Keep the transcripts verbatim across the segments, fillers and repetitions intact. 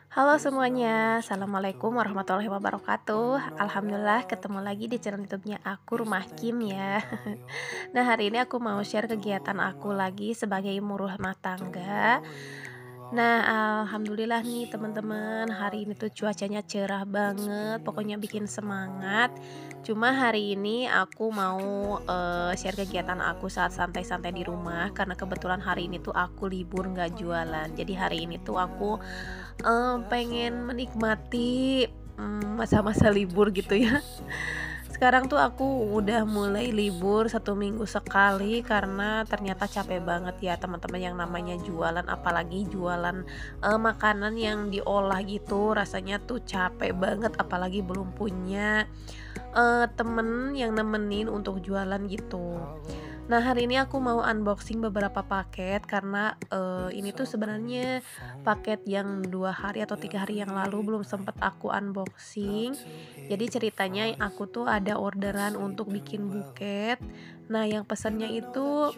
Halo semuanya, Assalamualaikum warahmatullahi wabarakatuh. Alhamdulillah ketemu lagi di channel YouTube-nya aku, Rumah Kim ya. Nah, hari ini aku mau share kegiatan aku lagi sebagai ibu rumah tangga. Nah, alhamdulillah nih teman-teman, hari ini tuh cuacanya cerah banget, pokoknya bikin semangat. Cuma hari ini aku mau eh, share kegiatan aku saat santai-santai di rumah karena kebetulan hari ini tuh aku libur nggak jualan. Jadi hari ini tuh aku eh, pengen menikmati mm, masa-masa libur gitu ya. Sekarang tuh aku udah mulai libur satu minggu sekali karena ternyata capek banget ya teman-teman yang namanya jualan, apalagi jualan eh, makanan yang diolah gitu, rasanya tuh capek banget, apalagi belum punya eh, temen yang nemenin untuk jualan gitu. Nah, hari ini aku mau unboxing beberapa paket karena eh, ini tuh sebenarnya paket yang dua hari atau tiga hari yang lalu belum sempet aku unboxing. Jadi ceritanya aku tuh ada orderan untuk bikin buket. Nah, yang pesannya itu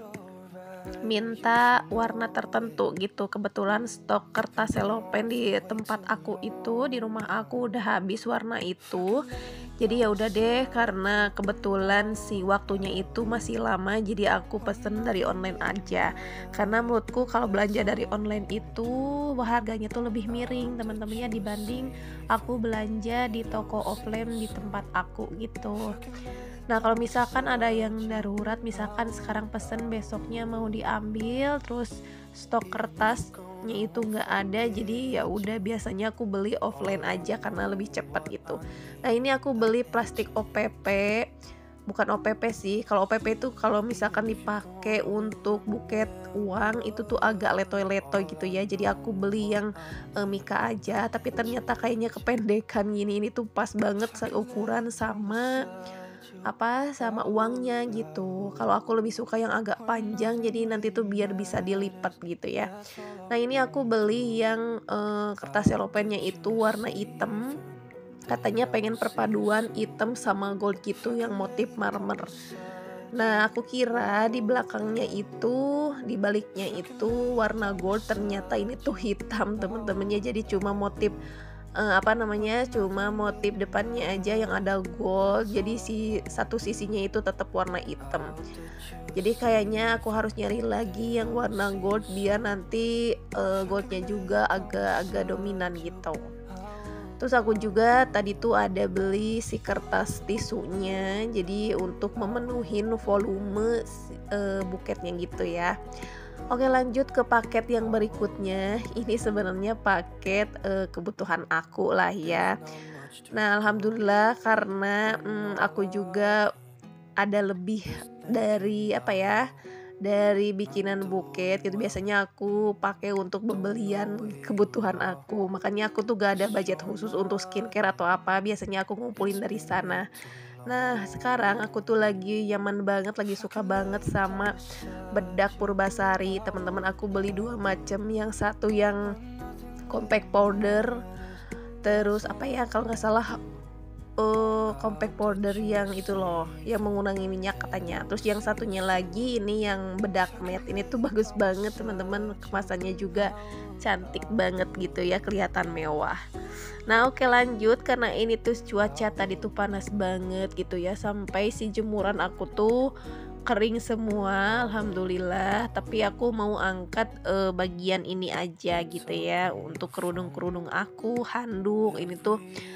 minta warna tertentu gitu. Kebetulan stok kertas selopen di tempat aku itu, di rumah aku udah habis warna itu. Jadi ya udah deh, karena kebetulan si waktunya itu masih lama, jadi aku pesen dari online aja. Karena menurutku kalau belanja dari online itu harganya tuh lebih miring teman-temannya dibanding aku belanja di toko offline di tempat aku gitu. Nah, kalau misalkan ada yang darurat, misalkan sekarang pesen besoknya mau diambil, terus stok kertasnya itu nggak ada, jadi ya udah biasanya aku beli offline aja karena lebih cepat gitu. Nah, ini aku beli plastik O P P, bukan O P P sih. Kalau O P P itu kalau misalkan dipakai untuk buket uang itu tuh agak letoy-letoy gitu ya. Jadi aku beli yang eh, Mika aja, tapi ternyata kayaknya kependekan gini. Ini tuh pas banget seukuran sama apa sama uangnya gitu. Kalau aku lebih suka yang agak panjang jadi nanti tuh biar bisa dilipat gitu ya. Nah, ini aku beli yang eh, kertas selopennya itu warna hitam. Katanya pengen perpaduan hitam sama gold gitu yang motif marmer. Nah, aku kira di belakangnya itu, di baliknya itu warna gold, ternyata ini tuh hitam temen-temennya. Jadi cuma motif eh, apa namanya, cuma motif depannya aja yang ada gold. Jadi si satu sisinya itu tetap warna hitam. Jadi kayaknya aku harus nyari lagi yang warna gold biar nanti eh, goldnya juga agak-agak dominan gitu. Terus aku juga tadi tuh ada beli si kertas tisunya, jadi untuk memenuhi volume si- eh, buketnya gitu ya. Oke, lanjut ke paket yang berikutnya. Ini sebenarnya paket eh, kebutuhan aku lah ya. Nah, alhamdulillah karena mm, aku juga ada lebih dari apa ya, dari bikinan buket gitu, biasanya aku pakai untuk pembelian kebutuhan aku. Makanya aku tuh gak ada budget khusus untuk skincare atau apa, biasanya aku ngumpulin dari sana. Nah, sekarang aku tuh lagi nyaman banget, lagi suka banget sama bedak Purbasari. Teman-teman, aku beli dua macam, yang satu yang compact powder, terus apa ya, kalau nggak salah eh compact powder yang itu loh, yang mengurangi minyak katanya. Terus yang satunya lagi ini yang bedak matte. Ini tuh bagus banget teman-teman, kemasannya juga cantik banget gitu ya, kelihatan mewah. Nah, oke, lanjut karena ini tuh cuaca tadi tuh panas banget gitu ya, sampai si jemuran aku tuh kering semua alhamdulillah. Tapi aku mau angkat eh, bagian ini aja gitu ya, untuk kerudung-kerudung aku, handuk ini tuh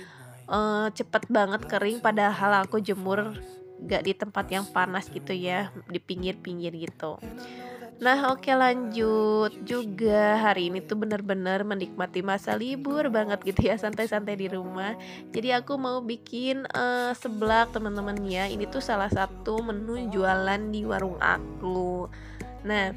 eh, cepet banget kering, padahal aku jemur gak di tempat yang panas gitu ya, di pinggir-pinggir gitu. Nah, oke, lanjut juga hari ini tuh bener-bener menikmati masa libur banget gitu ya, santai-santai di rumah. Jadi aku mau bikin eh, seblak teman-teman ya. Ini tuh salah satu menu jualan di warung aku. Nah,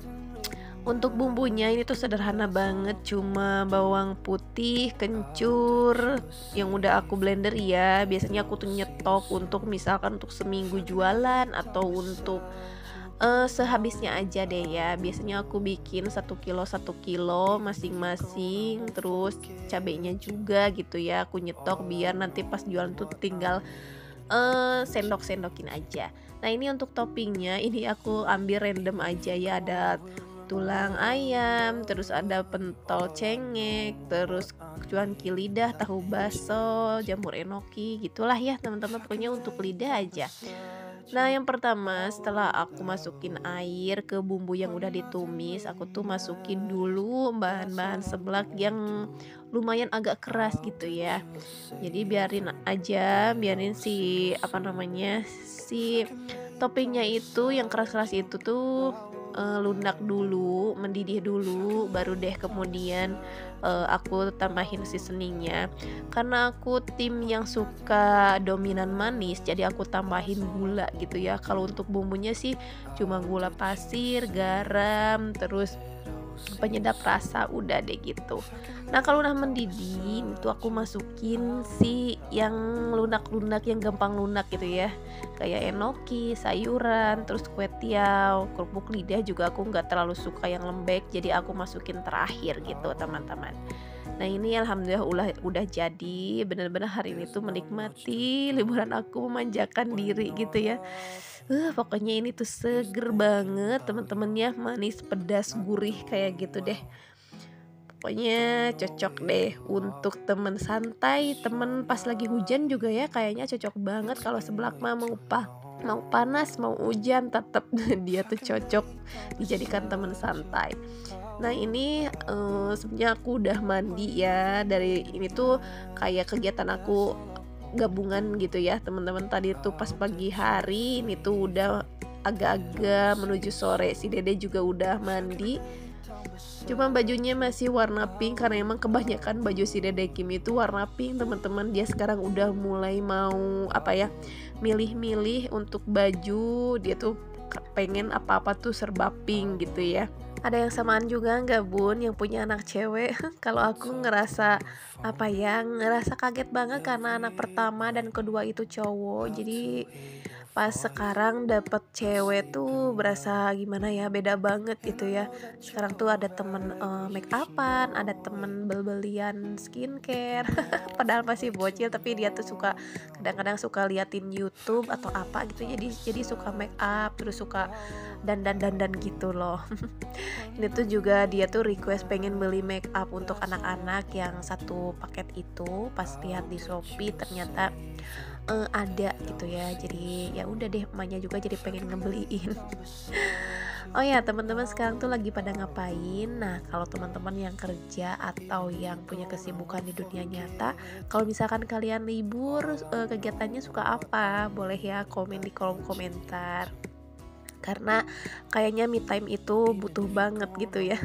untuk bumbunya ini tuh sederhana banget, cuma bawang putih, kencur yang udah aku blender ya. Biasanya aku tuh nyetok untuk misalkan untuk seminggu jualan atau untuk eh, sehabisnya aja deh ya. Biasanya aku bikin satu kilo satu kilo masing-masing. Terus cabenya juga gitu ya, aku nyetok biar nanti pas jualan tuh tinggal eh sendok-sendokin aja. Nah, ini untuk toppingnya ini aku ambil random aja ya, ada tulang ayam, terus ada pentol cengek, terus cuanki lidah, tahu baso, jamur enoki, gitulah ya teman-teman, pokoknya untuk lidah aja. Nah, yang pertama setelah aku masukin air ke bumbu yang udah ditumis, aku tuh masukin dulu bahan-bahan seblak yang lumayan agak keras gitu ya. Jadi biarin aja, biarin si apa namanya, si toppingnya itu yang keras-keras itu tuh eh, lunak dulu, mendidih dulu, baru deh kemudian eh, aku tambahin seasoningnya. Karena aku tim yang suka dominan manis, jadi aku tambahin gula gitu ya. Kalau untuk bumbunya sih cuma gula pasir, garam, terus penyedap rasa, udah deh gitu. Nah, kalau udah mendidih itu aku masukin si yang lunak-lunak, yang gampang lunak gitu ya, kayak enoki, sayuran, terus kue tiaw, kerupuk lidah juga aku nggak terlalu suka yang lembek, jadi aku masukin terakhir gitu teman-teman. Nah, ini alhamdulillah ulah udah jadi, bener-bener hari ini tuh menikmati liburan aku, memanjakan diri gitu ya. Uh, pokoknya ini tuh seger banget teman-teman ya, manis, pedas, gurih kayak gitu deh. Pokoknya cocok deh untuk temen santai, temen pas lagi hujan juga ya, kayaknya cocok banget. Kalau seblak mah mau pa mau panas, mau hujan, tetap dia tuh cocok dijadikan temen santai. Nah, ini eh, sebenarnya aku udah mandi ya, dari ini tuh kayak kegiatan aku gabungan gitu ya teman-teman. Tadi tuh pas pagi hari, ini tuh udah agak-agak menuju sore, si dede juga udah mandi. Cuma bajunya masih warna pink karena emang kebanyakan baju si Dede Kim itu warna pink teman-teman. Dia sekarang udah mulai mau apa ya, milih-milih untuk baju. Dia tuh pengen apa-apa tuh serba pink gitu ya. Ada yang samaan juga nggak bun yang punya anak cewek? Kalau aku ngerasa apa ya, ngerasa kaget banget karena anak pertama dan kedua itu cowok. Jadi pas sekarang dapet cewek tuh berasa gimana ya, beda banget gitu ya. Sekarang tuh ada temen eh, make upan, ada temen bel-belian skincare. Padahal masih bocil tapi dia tuh suka, kadang-kadang suka liatin YouTube atau apa gitu, jadi jadi suka make up, terus suka dandan-dandan gitu loh. Ini tuh juga dia tuh request pengen beli make up untuk anak-anak yang satu paket itu. Pas lihat di Shopee ternyata eh, ada gitu ya, jadi ya udah deh, emaknya juga jadi pengen ngebeliin. Oh ya teman-teman, sekarang tuh lagi pada ngapain? Nah, kalau teman-teman yang kerja atau yang punya kesibukan di dunia nyata, kalau misalkan kalian libur, eh, kegiatannya suka apa? Boleh ya komen di kolom komentar, karena kayaknya me time itu butuh banget gitu ya.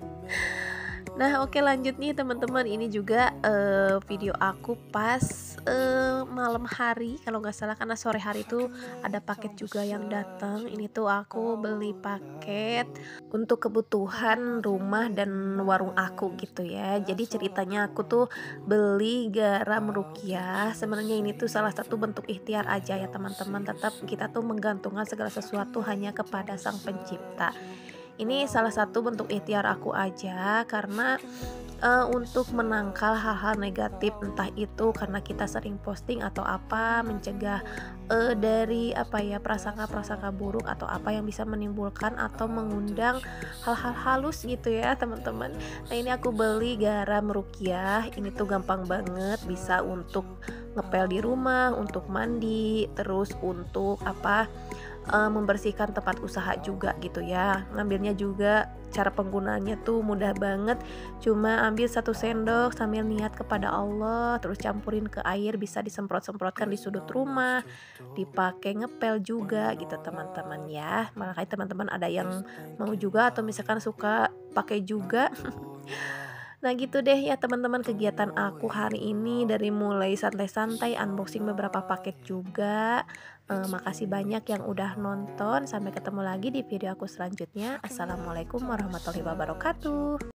Nah, oke, lanjut nih teman-teman. Ini juga eh, video aku pas eh, malam hari kalau nggak salah, karena sore hari itu ada paket juga yang datang. Ini tuh aku beli paket untuk kebutuhan rumah dan warung aku gitu ya. Jadi ceritanya aku tuh beli garam rukiah. Sebenarnya ini tuh salah satu bentuk ikhtiar aja ya teman-teman. Tetap kita tuh menggantungkan segala sesuatu hanya kepada Sang Pencipta. Ini salah satu bentuk ikhtiar aku aja, karena eh, untuk menangkal hal-hal negatif, entah itu karena kita sering posting atau apa, mencegah eh, dari apa ya, prasangka-prasangka buruk atau apa yang bisa menimbulkan atau mengundang hal-hal halus gitu ya teman-teman. Nah, ini aku beli garam rukiah. Ini tuh gampang banget, bisa untuk ngepel di rumah, untuk mandi, terus untuk apa, eh, membersihkan tempat usaha juga gitu ya. Ngambilnya juga cara penggunaannya tuh mudah banget, cuma ambil satu sendok sambil niat kepada Allah, terus campurin ke air, bisa disemprot-semprotkan di sudut rumah, dipakai ngepel juga gitu teman-teman ya. Makanya teman-teman ada yang mau juga atau misalkan suka pakai juga. Nah gitu deh ya teman-teman, kegiatan aku hari ini dari mulai santai-santai unboxing beberapa paket juga. Eh, makasih banyak yang udah nonton. Sampai ketemu lagi di video aku selanjutnya. Assalamualaikum warahmatullahi wabarakatuh.